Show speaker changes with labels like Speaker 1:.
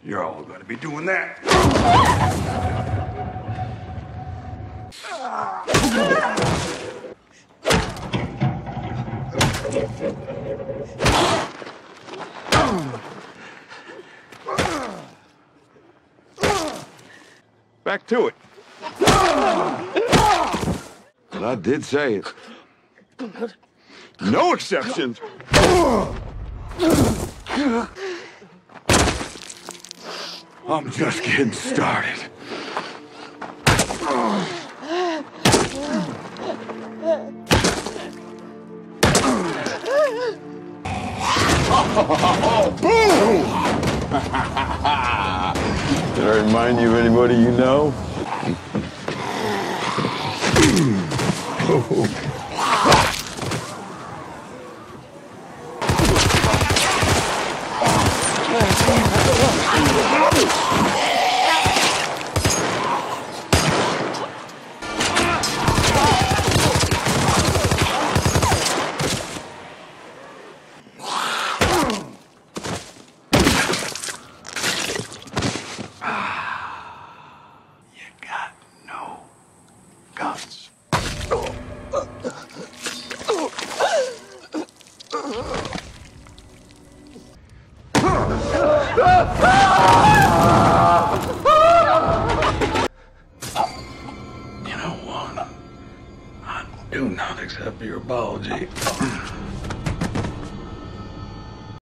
Speaker 1: You're all gonna be doing that. Back to it. But I did say it. No exceptions. I'm just getting started. Boom! Did I remind you of anybody you know? Guns. You know what? I do not accept your apology.